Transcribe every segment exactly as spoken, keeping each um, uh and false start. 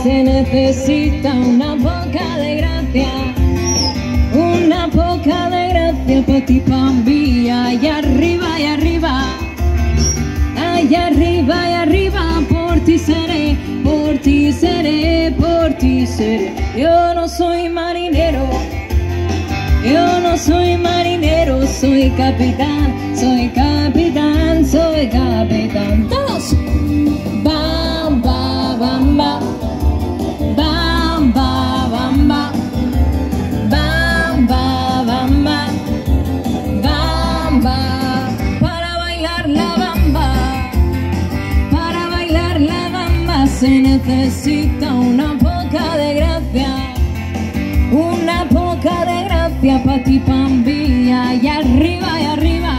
Se necesita una poca de gracia, una poca de gracia para ti, Pambía. Allá arriba y arriba, allá arriba y arriba, por ti seré, por ti seré, por ti seré. Yo no soy marinero, yo no soy marinero, soy capitán, soy capitán, soy capitán. ¡Todos! Bam, ba, bam, ba. Bam, ba, bam, ba. Bam, ba, bam, ba. Bam, ba. Para bailar la bamba, para bailar la bamba se necesita una poca de gracia, una poca de gracia pa' ti, Pambía. Y arriba y arriba.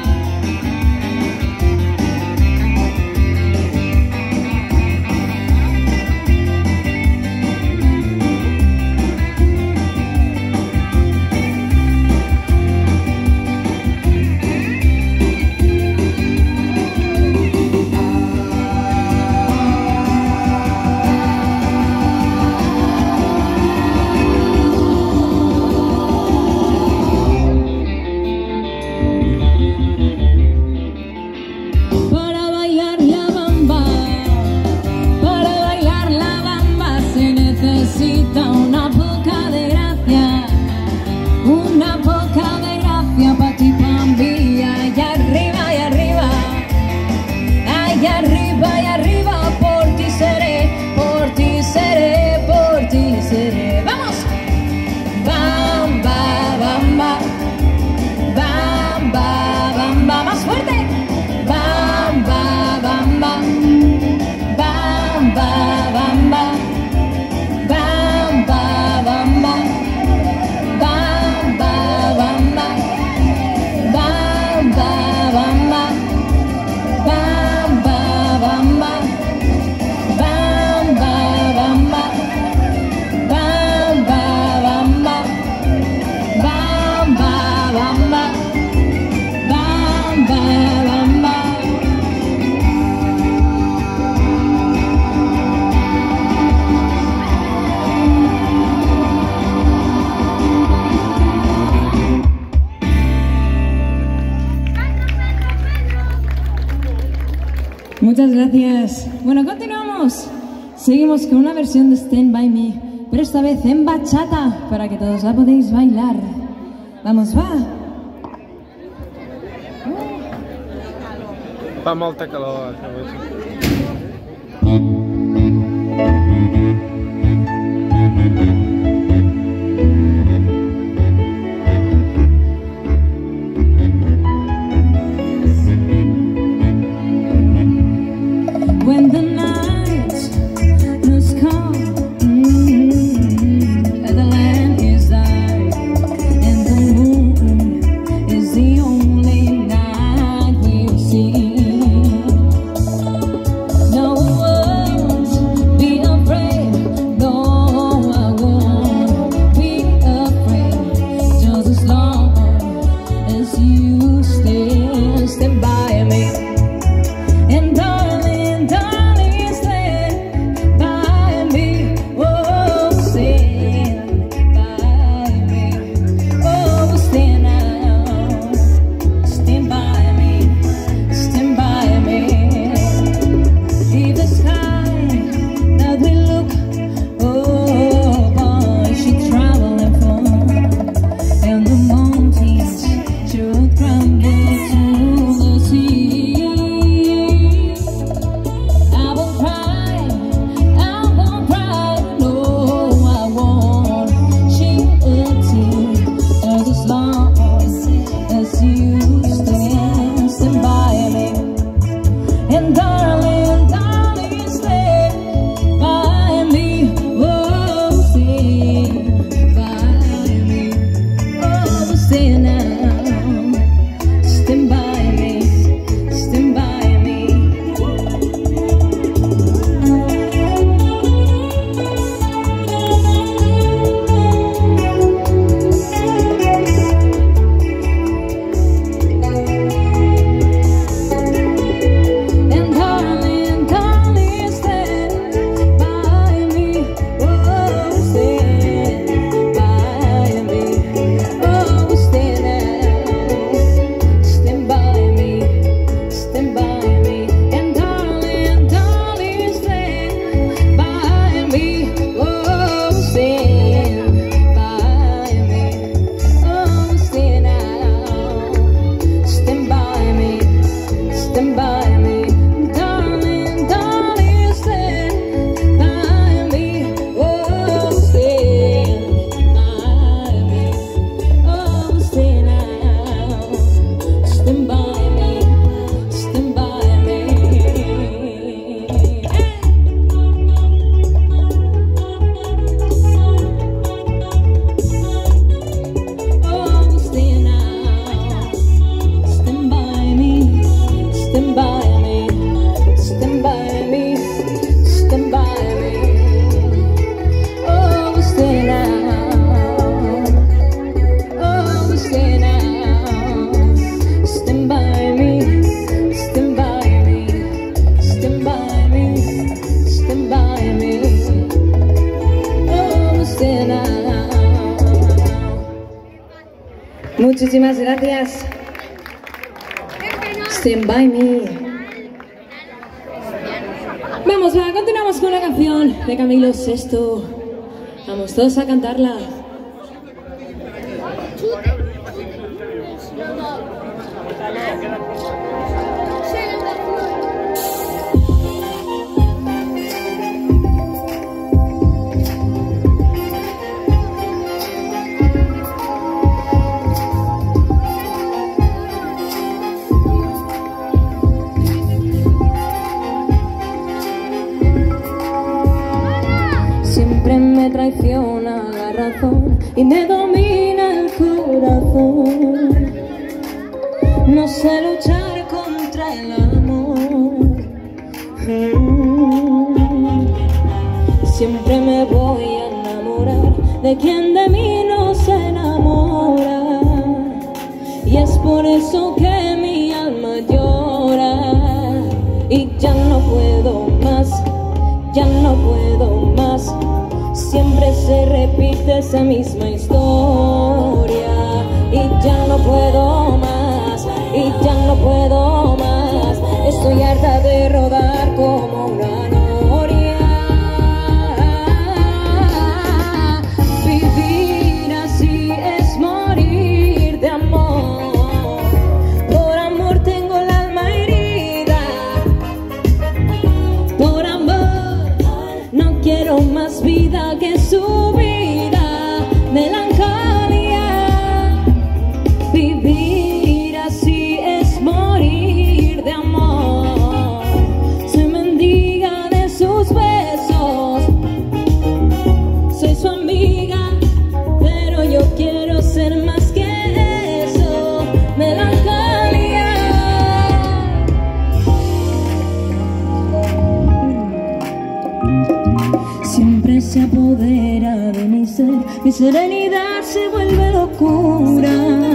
Una poca de gracia, una poca de gracia pa' ti, Pambía. Allá arriba y arriba, allá arriba y arriba, por ti seré, por ti seré, por ti seré. ¡Vamos! Bam, ba, bam, ba. Bam, ba, bam, ba. ¡Más fuerte! Bam, ba, bam, ba. Bam, ba, bam, ba. Muchas gracias. Bueno, continuamos. Seguimos con una versión de Stand By Me, pero esta vez en bachata, para que todos la podéis bailar. Vamos, va. Fa molta calor. When the night has come, mm-hmm, and the land is dark, and the moon is the only night we'll see. No words, be afraid. escena. Muchísimas gracias. Stand by me. Vamos, va, continuamos con la canción de Camilo Sesto. Vamos todos a cantarla. Siempre me traiciona la razón y me domina el corazón. No sé luchar contra el amor. Mm. Siempre me voy a enamorar de quien de mí no se enamora. Y es por eso que mi alma llora. Y ya no puedo más, ya no puedo más. Siempre se repite esa misma historia. Y ya no puedo más, y ya no puedo más. Estoy harta de rodar como una noria. Vivir así es morir de amor. Por amor tengo el alma herida. Por amor no quiero más vida que su vida. Melancolía. Vivir así es morir de amor. Soy mendiga de sus besos. Soy su amiga, pero yo quiero ser más que eso. Melancolía. Siempre se apodera de mi ser, mi serenidad se vuelve locura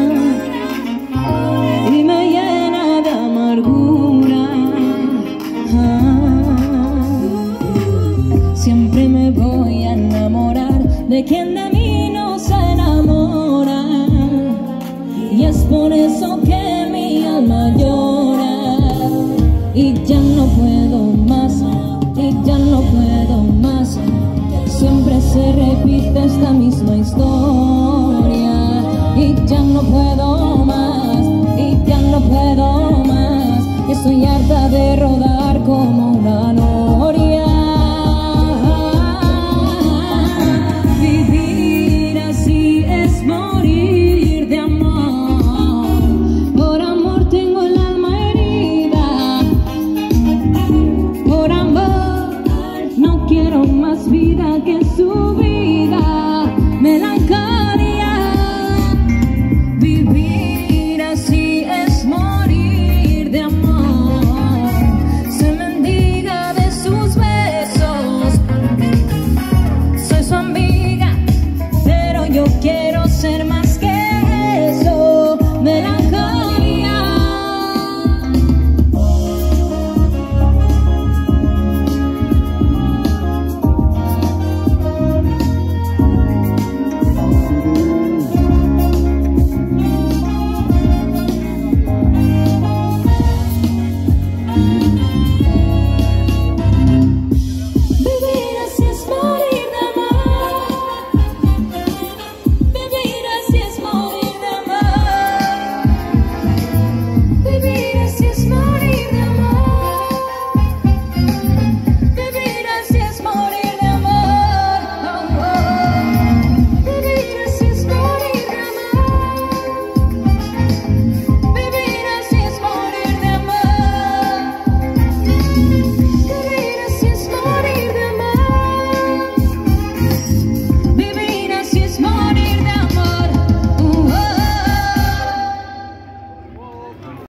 y me llena de amargura. Ah, siempre me voy a enamorar de quien de mí no se enamora. Y es por eso que mi alma llora. Y ya no puedo más, y ya no puedo más. Siempre se repite esta misma historia. Y ya no puedo más, y ya no puedo más. Estoy harta de rodar como